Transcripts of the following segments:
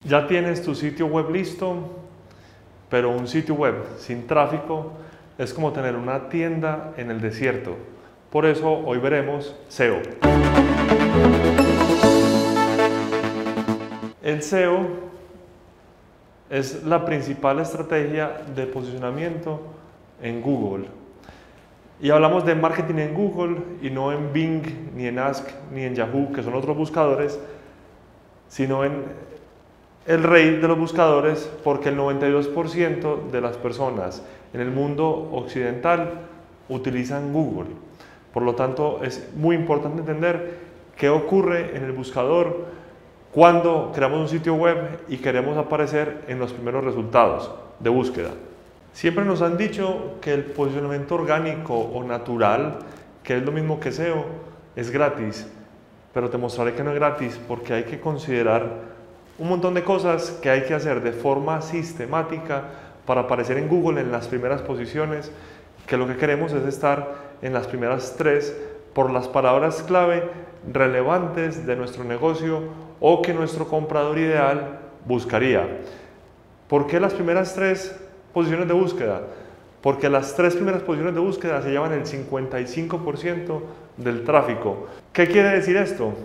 Ya tienes tu sitio web listo, pero un sitio web sin tráfico es como tener una tienda en el desierto. Por eso hoy veremos SEO. El SEO es la principal estrategia de posicionamiento en Google. Y hablamos de marketing en Google y no en Bing, ni en Ask, ni en Yahoo, que son otros buscadores, sino en el rey de los buscadores, porque el 92% de las personas en el mundo occidental utilizan Google. Por lo tanto, es muy importante entender qué ocurre en el buscador cuando creamos un sitio web y queremos aparecer en los primeros resultados de búsqueda. Siempre nos han dicho que el posicionamiento orgánico o natural, que es lo mismo que SEO, es gratis, pero te mostraré que no es gratis porque hay que considerar un montón de cosas que hay que hacer de forma sistemática para aparecer en Google en las primeras posiciones, que lo que queremos es estar en las primeras 3 por las palabras clave relevantes de nuestro negocio o que nuestro comprador ideal buscaría. ¿Por qué las primeras 3 posiciones de búsqueda? Porque las 3 primeras posiciones de búsqueda se llevan el 55% del tráfico. ¿Qué quiere decir esto?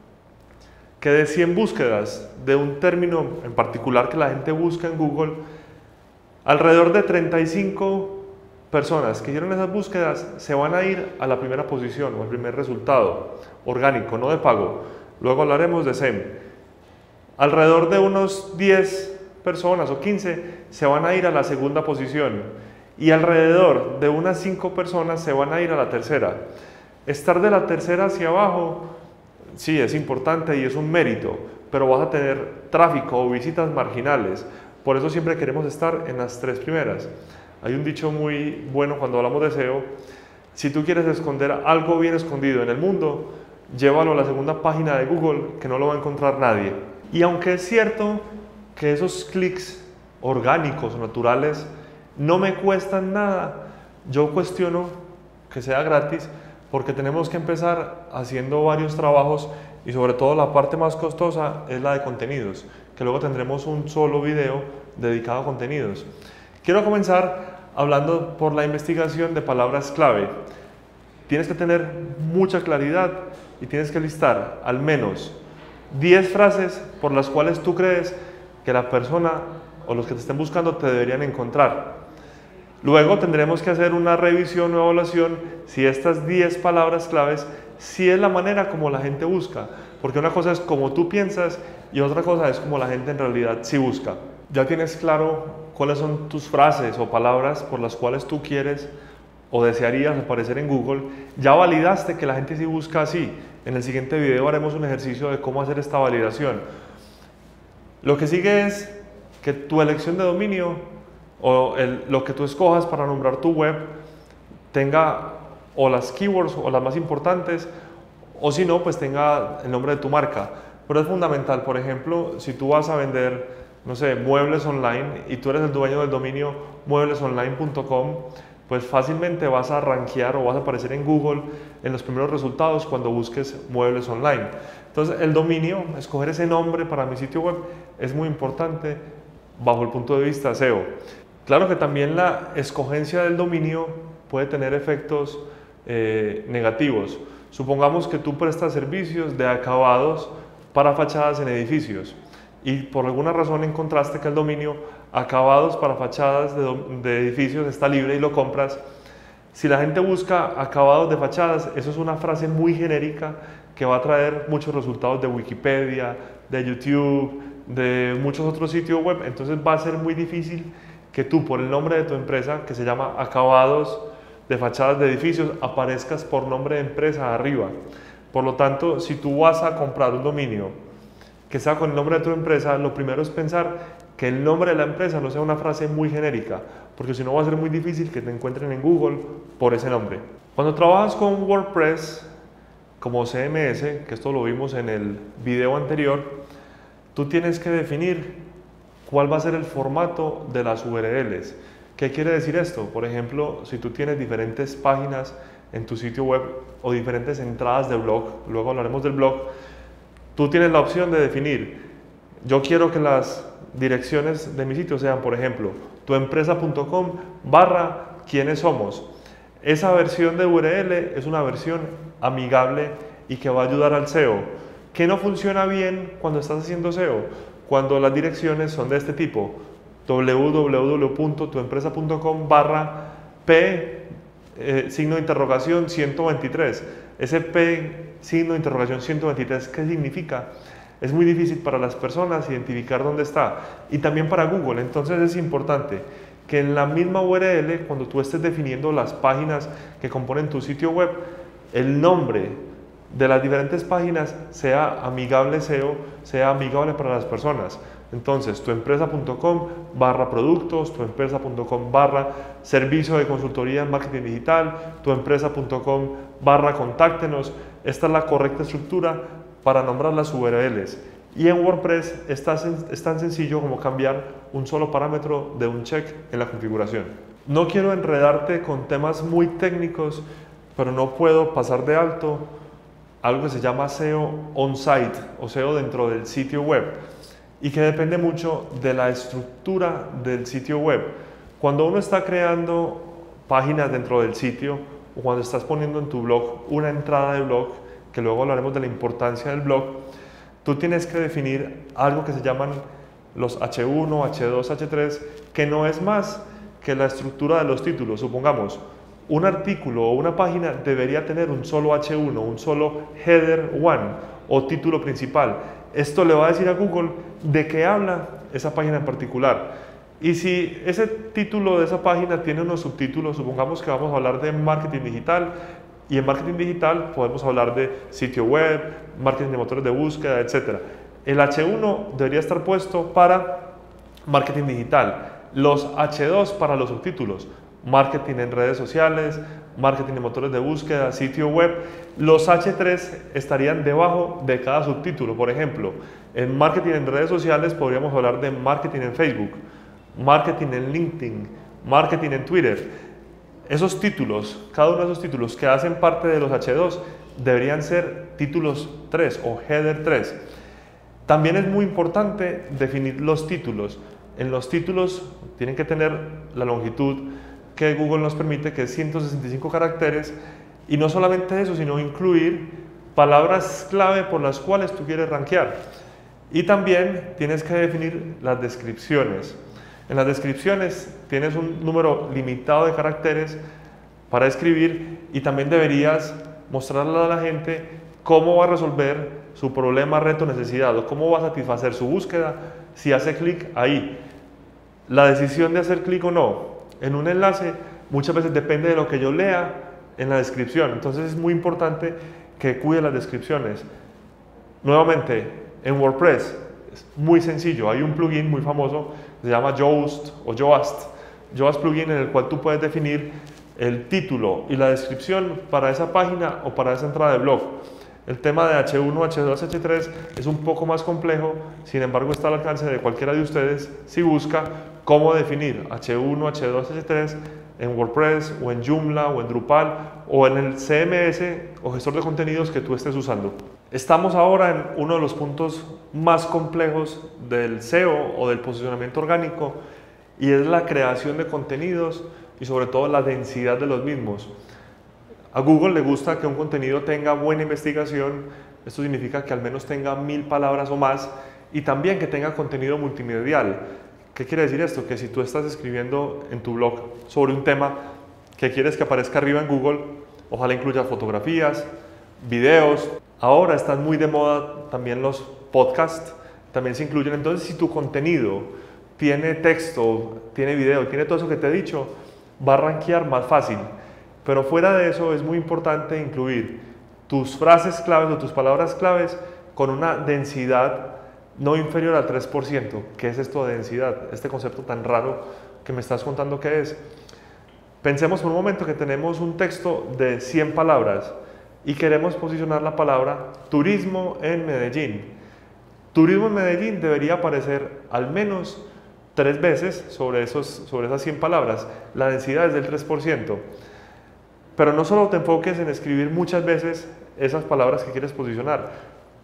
Que de 100 búsquedas de un término en particular que la gente busca en Google, alrededor de 35 personas que hicieron esas búsquedas se van a ir a la primera posición o al primer resultado orgánico, no de pago. Luego hablaremos de SEM. Alrededor de unos 10 personas o 15 se van a ir a la segunda posición y alrededor de unas 5 personas se van a ir a la tercera. Estar de la tercera hacia abajo sí, es importante y es un mérito, pero vas a tener tráfico o visitas marginales. Por eso siempre queremos estar en las 3 primeras. Hay un dicho muy bueno cuando hablamos de SEO: si tú quieres esconder algo bien escondido en el mundo, llévalo a la segunda página de Google, que no lo va a encontrar nadie. Y aunque es cierto que esos clics orgánicos o naturales no me cuestan nada, yo cuestiono que sea gratis, porque tenemos que empezar haciendo varios trabajos y sobre todo la parte más costosa es la de contenidos, que luego tendremos un solo video dedicado a contenidos. Quiero comenzar hablando por la investigación de palabras clave. Tienes que tener mucha claridad y tienes que listar al menos 10 frases por las cuales tú crees que la persona o los que te estén buscando te deberían encontrar. Luego tendremos que hacer una revisión o evaluación si estas 10 palabras claves sí es la manera como la gente busca, porque una cosa es como tú piensas y otra cosa es como la gente en realidad sí busca. Ya tienes claro cuáles son tus frases o palabras por las cuales tú quieres o desearías aparecer en Google. Ya validaste que la gente sí busca así. En el siguiente video haremos un ejercicio de cómo hacer esta validación. Lo que sigue es que tu elección de dominio o lo que tú escojas para nombrar tu web tenga o las keywords o las más importantes, o si no, pues tenga el nombre de tu marca. Pero es fundamental. Por ejemplo, si tú vas a vender, no sé, muebles online y tú eres el dueño del dominio mueblesonline.com, pues fácilmente vas a rankear o vas a aparecer en Google en los primeros resultados cuando busques muebles online. Entonces, el dominio, escoger ese nombre para mi sitio web es muy importante bajo el punto de vista SEO. Claro que también la escogencia del dominio puede tener efectos negativos. Supongamos que tú prestas servicios de acabados para fachadas en edificios y por alguna razón encontraste que el dominio acabados para fachadas de edificios está libre y lo compras. Si la gente busca acabados de fachadas, eso es una frase muy genérica que va a traer muchos resultados de Wikipedia, de YouTube, de muchos otros sitios web. Entonces va a ser muy difícil que tú, por el nombre de tu empresa, que se llama acabados de fachadas de edificios, aparezcas por nombre de empresa arriba. Por lo tanto, si tú vas a comprar un dominio que sea con el nombre de tu empresa, lo primero es pensar que el nombre de la empresa no sea una frase muy genérica, porque si no va a ser muy difícil que te encuentren en Google por ese nombre. Cuando trabajas con WordPress como CMS, que esto lo vimos en el video anterior, tú tienes que definir cuál va a ser el formato de las URLs. ¿Qué quiere decir esto? Por ejemplo, si tú tienes diferentes páginas en tu sitio web o diferentes entradas de blog, luego hablaremos del blog, tú tienes la opción de definir yo quiero que las direcciones de mi sitio sean, por ejemplo, tuempresa.com/quiénes somos. Esa versión de URL es una versión amigable y que va a ayudar al SEO. ¿Qué no funciona bien cuando estás haciendo SEO? Cuando las direcciones son de este tipo: www.tuempresa.com/p signo de interrogación 123. Ese P signo de interrogación 123, ¿qué significa? Es muy difícil para las personas identificar dónde está, y también para Google. Entonces es importante que en la misma URL, cuando tú estés definiendo las páginas que componen tu sitio web, el nombre de las diferentes páginas sea amigable SEO, sea amigable para las personas. Entonces, tuempresa.com/productos, tuempresa.com/servicio de consultoría en marketing digital, tuempresa.com/contáctenos. Esta es la correcta estructura para nombrar las URLs. Y en WordPress es tan sencillo como cambiar un solo parámetro de un check en la configuración. No quiero enredarte con temas muy técnicos, pero no puedo pasar de alto algo que se llama SEO on-site o SEO dentro del sitio web, y que depende mucho de la estructura del sitio web. Cuando uno está creando páginas dentro del sitio, o cuando estás poniendo en tu blog una entrada de blog, que luego hablaremos de la importancia del blog, tú tienes que definir algo que se llaman los H1, H2, H3, que no es más que la estructura de los títulos. Supongamos, un artículo o una página debería tener un solo H1, un solo header 1 o título principal. Esto le va a decir a Google de qué habla esa página en particular. Y si ese título de esa página tiene unos subtítulos, supongamos que vamos a hablar de marketing digital, y en marketing digital podemos hablar de sitio web, marketing de motores de búsqueda, etc. El H1 debería estar puesto para marketing digital, los H2 para los subtítulos: marketing en redes sociales, marketing de motores de búsqueda, sitio web. Los H3 estarían debajo de cada subtítulo. Por ejemplo, en marketing en redes sociales podríamos hablar de marketing en Facebook, marketing en LinkedIn, marketing en Twitter. Esos títulos, cada uno de esos títulos que hacen parte de los H2 deberían ser títulos 3 o header 3. También es muy importante definir los títulos. En los títulos tienen que tener la longitud que Google nos permite, que es 165 caracteres, y no solamente eso, sino incluir palabras clave por las cuales tú quieres rankear. Y también tienes que definir las descripciones. En las descripciones tienes un número limitado de caracteres para escribir, y también deberías mostrarle a la gente cómo va a resolver su problema, reto, necesidad, o cómo va a satisfacer su búsqueda si hace clic ahí. La decisión de hacer clic o no en un enlace muchas veces depende de lo que yo lea en la descripción. Entonces es muy importante que cuide las descripciones. Nuevamente, en WordPress es muy sencillo. Hay un plugin muy famoso que se llama Yoast o Yoast plugin, en el cual tú puedes definir el título y la descripción para esa página o para esa entrada de blog. El tema de H1, H2, H3 es un poco más complejo, sin embargo está al alcance de cualquiera de ustedes si busca cómo definir H1, H2, H3 en WordPress o en Joomla o en Drupal o en el CMS o gestor de contenidos que tú estés usando. Estamos ahora en uno de los puntos más complejos del SEO o del posicionamiento orgánico, y es la creación de contenidos y sobre todo la densidad de los mismos. A Google le gusta que un contenido tenga buena investigación. Esto significa que al menos tenga 1000 palabras o más, y también que tenga contenido multimedial. ¿Qué quiere decir esto? Que si tú estás escribiendo en tu blog sobre un tema que quieres que aparezca arriba en Google, ojalá incluya fotografías, videos. Ahora están muy de moda también los podcasts, también se incluyen. Entonces, si tu contenido tiene texto, tiene video, tiene todo eso que te he dicho, va a rankear más fácil. Pero fuera de eso es muy importante incluir tus frases claves o tus palabras claves con una densidad no inferior al 3%. ¿Qué es esto de densidad? Este concepto tan raro que me estás contando, ¿qué es? Pensemos por un momento que tenemos un texto de 100 palabras y queremos posicionar la palabra turismo en Medellín. Turismo en Medellín debería aparecer al menos 3 veces sobre esas 100 palabras. La densidad es del 3%. Pero no solo te enfoques en escribir muchas veces esas palabras que quieres posicionar.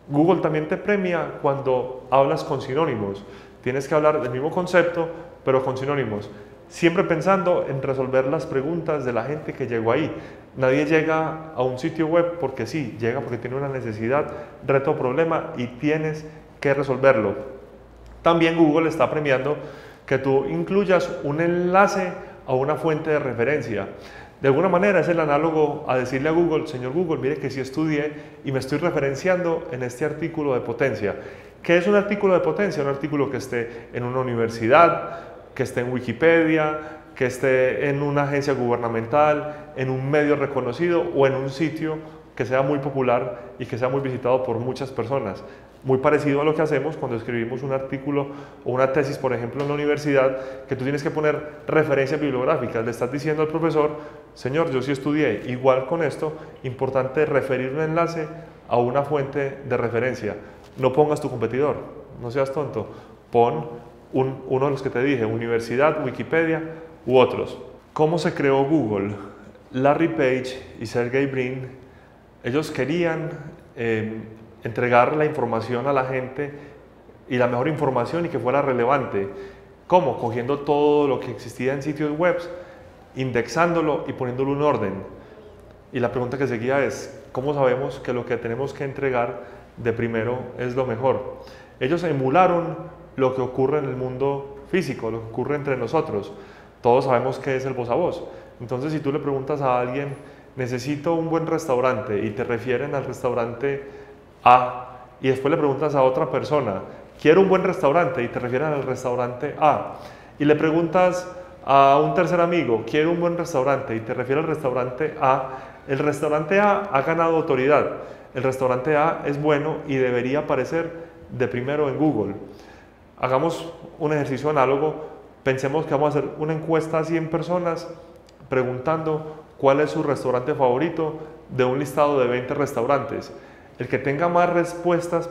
Google también te premia cuando hablas con sinónimos. Tienes que hablar del mismo concepto, pero con sinónimos. Siempre pensando en resolver las preguntas de la gente que llegó ahí. Nadie llega a un sitio web porque sí, llega porque tiene una necesidad, reto o problema y tienes que resolverlo. También Google está premiando que tú incluyas un enlace a una fuente de referencia. De alguna manera es el análogo a decirle a Google, señor Google, mire que sí estudié y me estoy referenciando en este artículo de potencia. ¿Qué es un artículo de potencia? Un artículo que esté en una universidad, que esté en Wikipedia, que esté en una agencia gubernamental, en un medio reconocido o en un sitio que sea muy popular y que sea muy visitado por muchas personas. Muy parecido a lo que hacemos cuando escribimos un artículo o una tesis, por ejemplo, en la universidad, que tú tienes que poner referencias bibliográficas. Le estás diciendo al profesor, señor, yo sí estudié. Igual con esto, importante referir un enlace a una fuente de referencia. No pongas tu competidor, no seas tonto. Pon uno de los que te dije, universidad, Wikipedia u otros. ¿Cómo se creó Google? Larry Page y Sergey Brin, ellos querían entregar la información a la gente y la mejor información y que fuera relevante. ¿Cómo? Cogiendo todo lo que existía en sitios web, indexándolo y poniéndolo en orden. Y la pregunta que seguía es, ¿cómo sabemos que lo que tenemos que entregar de primero es lo mejor? Ellos emularon lo que ocurre en el mundo físico, lo que ocurre entre nosotros. Todos sabemos qué es el voz a voz. Entonces, si tú le preguntas a alguien, necesito un buen restaurante, y te refieren al restaurante A, y después le preguntas a otra persona, quiero un buen restaurante, y te refieren al restaurante A, y le preguntas a un tercer amigo, quiero un buen restaurante, y te refiere al restaurante A, el restaurante A ha ganado autoridad, el restaurante A es bueno y debería aparecer de primero en Google. Hagamos un ejercicio análogo, pensemos que vamos a hacer una encuesta a 100 personas preguntando cuál es su restaurante favorito de un listado de 20 restaurantes. El que tenga más respuestas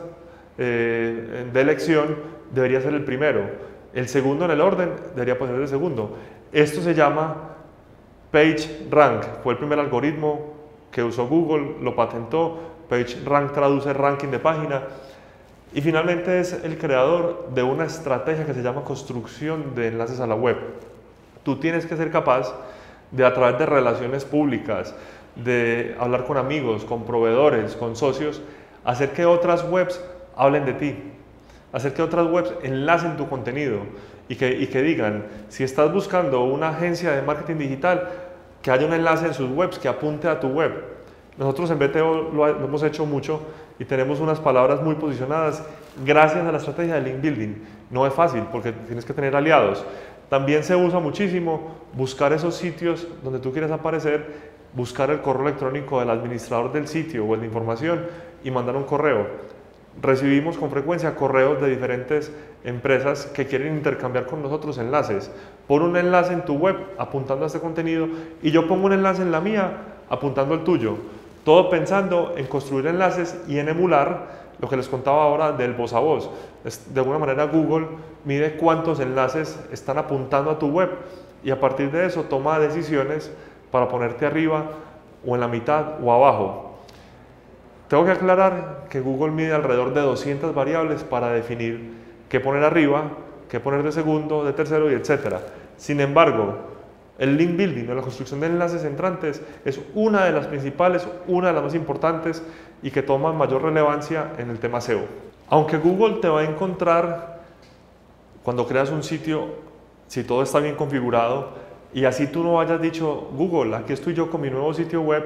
de elección debería ser el primero. El segundo en el orden debería ser el segundo. Esto se llama PageRank. Fue el primer algoritmo que usó Google, lo patentó. PageRank traduce ranking de página. Y finalmente es el creador de una estrategia que se llama construcción de enlaces a la web. Tú tienes que ser capaz de, a través de relaciones públicas, de hablar con amigos, con proveedores, con socios, hacer que otras webs hablen de ti, hacer que otras webs enlacen tu contenido y que digan, si estás buscando una agencia de marketing digital, que haya un enlace en sus webs que apunte a tu web. Nosotros en BTO lo hemos hecho mucho y tenemos unas palabras muy posicionadas gracias a la estrategia de link building. No es fácil porque tienes que tener aliados. También se usa muchísimo buscar esos sitios donde tú quieres aparecer, buscar el correo electrónico del administrador del sitio o el de información y mandar un correo. Recibimos con frecuencia correos de diferentes empresas que quieren intercambiar con nosotros enlaces. Pon un enlace en tu web apuntando a este contenido y yo pongo un enlace en la mía apuntando al tuyo. Todo pensando en construir enlaces y en emular lo que les contaba ahora del voz a voz. De alguna manera Google mide cuántos enlaces están apuntando a tu web y a partir de eso toma decisiones para ponerte arriba o en la mitad o abajo. Tengo que aclarar que Google mide alrededor de 200 variables para definir qué poner arriba, qué poner de segundo, de tercero y etcétera. Sin embargo, el link building o la construcción de enlaces entrantes es una de las principales, una de las más importantes y que toma mayor relevancia en el tema SEO. Aunque Google te va a encontrar cuando creas un sitio, si todo está bien configurado y así tú no hayas dicho, Google, aquí estoy yo con mi nuevo sitio web,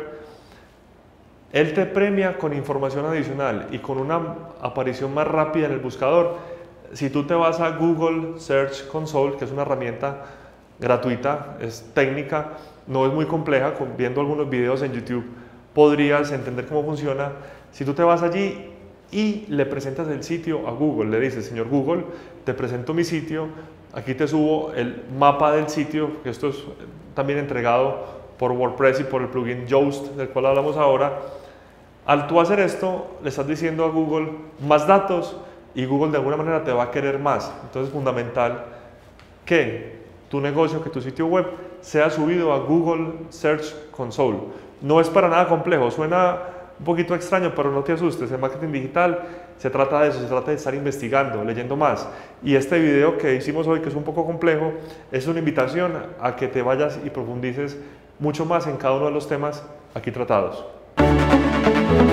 él te premia con información adicional y con una aparición más rápida en el buscador. Si tú te vas a Google Search Console, que es una herramienta gratuita, es técnica, no es muy compleja, viendo algunos videos en YouTube podrías entender cómo funciona. Si tú te vas allí y le presentas el sitio a Google, le dices, señor Google, te presento mi sitio, aquí te subo el mapa del sitio, que esto es también entregado por WordPress y por el plugin Yoast, del cual hablamos ahora. Al tú hacer esto, le estás diciendo a Google más datos y Google de alguna manera te va a querer más. Entonces es fundamental que tu negocio, que tu sitio web sea subido a Google Search Console. No es para nada complejo, suena un poquito extraño, pero no te asustes, el marketing digital se trata de eso, se trata de estar investigando, leyendo más. Y este video que hicimos hoy, que es un poco complejo, es una invitación a que te vayas y profundices mucho más en cada uno de los temas aquí tratados.